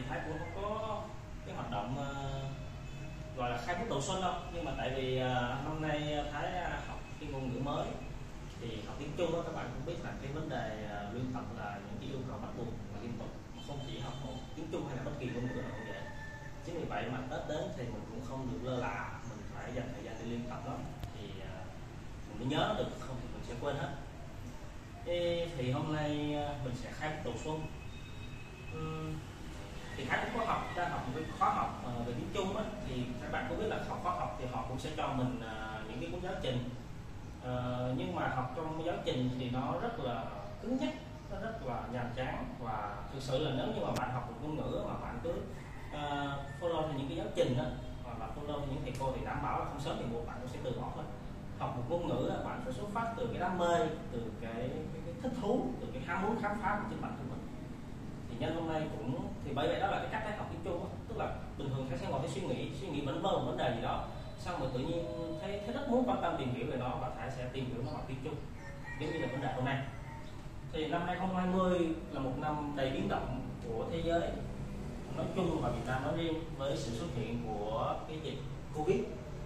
Thái cũng không có cái hoạt động gọi là khai bút đầu xuân đâu, nhưng mà tại vì năm nay Thái học cái ngôn ngữ mới, thì học tiếng Trung đó, các bạn cũng biết là cái vấn đề luyện tập là những cái yêu cầu bắt buộc và liên tục, không chỉ học một tiếng Trung hay là bất kỳ ngôn ngữ nào cũng vậy. Chính vì vậy mà Tết đến thì mình cũng không được lơ là, mình phải dành thời gian để luyện tập đó, thì mình mới nhớ được, không thì mình sẽ quên hết. Thì hôm nay mình sẽ khai bút đầu xuân. Thì Thái cũng có học một cái khóa học về tiếng Trung á, thì các bạn có biết là học khóa học thì họ cũng sẽ cho mình những cái cuốn giáo trình, nhưng mà học trong giáo trình thì nó rất là cứng nhắc, nó rất là nhàm chán, và thực sự là nếu như mà bạn học một ngôn ngữ mà bạn cứ follow theo những cái giáo trình đó, hoặc là follow theo những thầy cô, thì đảm bảo là không sớm thì muộn bạn cũng sẽ từ bỏ thôi. Học một ngôn ngữ bạn phải xuất phát từ cái đam mê, từ cái thích thú, từ cái ham muốn khám phá của chính bản thân mình. Thì nhân hôm nay cũng thì bởi vậy đó là cái cách Thái học tiếng Trung đó. Tức là bình thường Thái sẽ ngồi suy nghĩ vẩn vơ một vấn đề gì đó, xong rồi tự nhiên thấy rất muốn quan tâm tìm hiểu về nó, và Thái sẽ tìm hiểu nó bằng tiếng Trung, giống như là vấn đề hôm nay. Thì năm 2020 là một năm đầy biến động của thế giới nói chung và Việt Nam nói riêng, với sự xuất hiện của cái dịch Covid.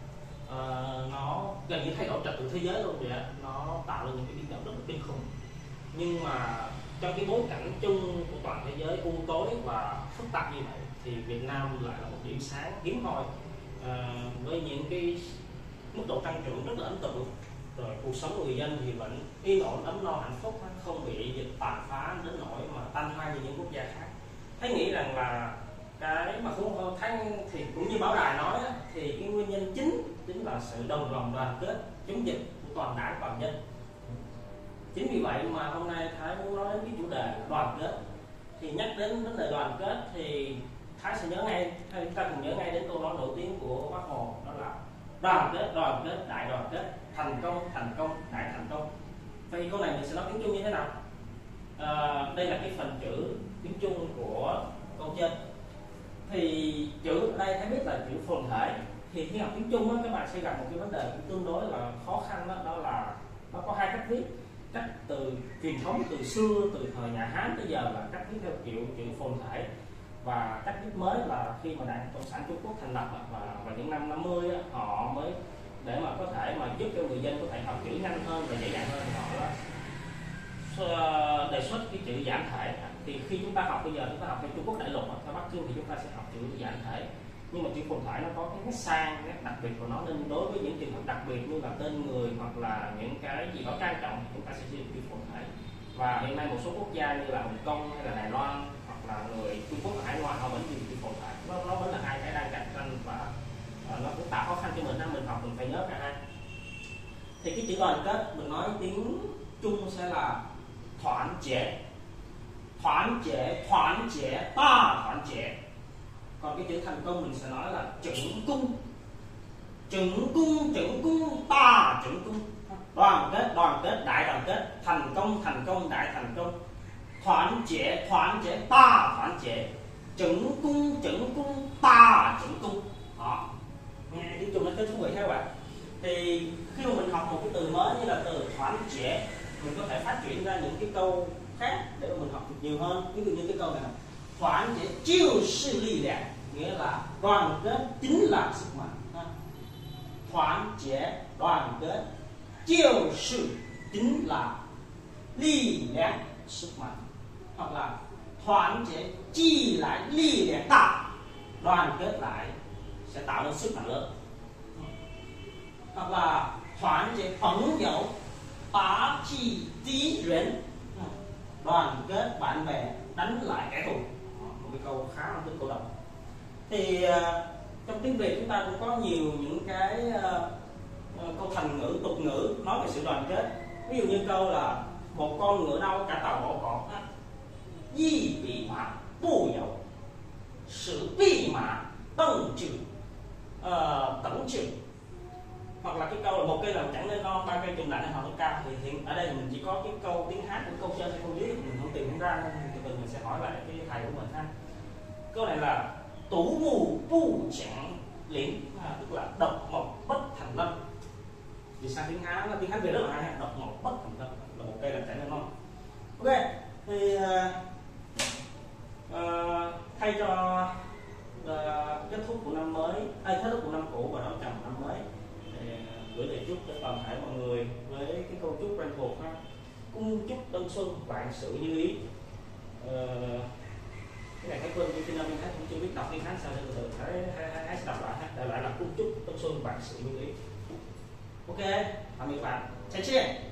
Nó gần như thay đổi trật tự thế giới luôn vậy ạ. Nó tạo ra những cái biến động rất là kinh khủng, nhưng mà trong cái bối cảnh chung của toàn thế giới u tối và phức tạp như vậy, thì Việt Nam lại là một điểm sáng hiếm hoi, với những cái mức độ tăng trưởng rất là ấn tượng. Rồi cuộc sống của người dân thì vẫn yên ổn, ấm no, hạnh phúc, không bị dịch tàn phá đến nỗi mà tan hoang như những quốc gia khác. Thấy nghĩ rằng là cái mà cũng thấy thì cũng như báo đài nói thì cái nguyên nhân chính là sự đồng lòng đoàn kết chống dịch của toàn đảng toàn dân. Chính vì vậy mà hôm nay Thái muốn nói đến cái chủ đề đoàn kết. Thì nhắc đến vấn đề đoàn kết thì Thái sẽ nhớ ngay, hay chúng ta cùng nhớ ngay đến câu nói nổi tiếng của Bác Hồ, đó là đoàn kết, đại đoàn kết, thành công, đại thành công. Vậy câu này mình sẽ nói tiếng Trung như thế nào? Đây là cái phần chữ tiếng Trung của câu trên. Thì chữ ở đây Thái biết là chữ phồn thể. Thì khi học tiếng Trung á, các bạn sẽ gặp một cái vấn đề tương đối là khó khăn, đó là nó có hai cách viết. Cách từ truyền thống từ xưa, từ thời nhà Hán tới giờ là cách viết theo kiểu chữ phồn thể, và cách viết mới là khi mà Đảng Cộng sản Trung Quốc thành lập và những năm 50 á, họ mới để mà có thể mà giúp cho người dân có thể học chữ nhanh hơn và dễ dàng hơn, thì họ đề xuất cái chữ giản thể. Thì khi chúng ta học bây giờ, chúng ta học theo Trung Quốc đại lục, theo Bắc Chương, thì chúng ta sẽ học chữ giản thể. Nhưng mà chữ phồn thể nó có cái nét sang, nét đặc biệt của nó, nên đối với những trường hợp đặc biệt như là tên người hoặc là những cái gì đó trang trọng, chúng ta sẽ sử dụng chữ phồn thể. Và hiện nay một số quốc gia như là Hồng Kông hay là Đài Loan hoặc là người Trung Quốc ở hải ngoại, họ vẫn dùng chữ phồn thể. Nó vẫn là hai cái đang cạnh tranh, và nó cũng tạo khó khăn cho mình học mình phải nhớ cả hai. Thì cái chữ đoàn kết mình nói tiếng Trung sẽ là thoán chế, ta thoán chế. Còn cái chữ thành công mình sẽ nói là chứng cung, ta chứng cung. Đoàn kết, đại đoàn kết, thành công, đại thành công. Thoán chế, ta thoán chế. Chứng cung, ta chứng cung. Đó. Nghe tiếng Trung nó kết thú vị theo bạn. Thì khi mà mình học một cái từ mới như là từ thoán chế, mình có thể phát triển ra những cái câu khác để mà mình học được nhiều hơn. Ví dụ như cái câu này là thoán chế chiêu sư ly liạng, nghĩa là đoàn kết chính là sức mạnh. Thoán chế, đoàn kết, chiêu sư chính là ly liạng, sức mạnh. Hoặc là thoán chế chi lại ly liạng đại, đoàn kết lại sẽ tạo nên sức mạnh lớn. Hoặc là thoán chế phấn dấu bá chi tí rến, đoàn kết bạn bè đánh lại kẻ thù. Một cái câu khá là tính cổ động. Thì trong tiếng Việt chúng ta cũng có nhiều những cái câu thành ngữ, tục ngữ nói về sự đoàn kết. Ví dụ như câu là một con ngựa đau cả tàu bỏ cỏ, di bị mã bù dầu, sự bị mã tầng trừ tấn trừ. Hoặc là cái câu là một cây lầu chẳng nên non, ba cây trùng lạnh họ nó cao. Thì hiện ở đây mình chỉ có cái câu tiếng Hát của câu trên hay câu dưới, mình không tìm ra, nên từ từ mình sẽ hỏi lại cái thầy của mình ha. Câu này là tú mù bu chẳng liễn, tức là độc mộc bất thành lâm. Vì sao tiếng Hán về rất là hay, độc mộc bất thành lâm là một cây lầu chẳng nên non. Ok, thì thay cho kết thúc của năm cũ và đón chào năm mới. Gửi lời chúc cho toàn thể mọi người với cái câu chúc quen thuộc ha: cung chúc tân xuân vạn sự như ý. Cái này Thái quên nhưng khi nào mình thấy cũng chưa biết đọc tiếng Hán sao, từ từ hãy đọc lại ha. Đại loại là cung chúc tân xuân vạn sự như ý. Ok, tạm biệt bạn.再见。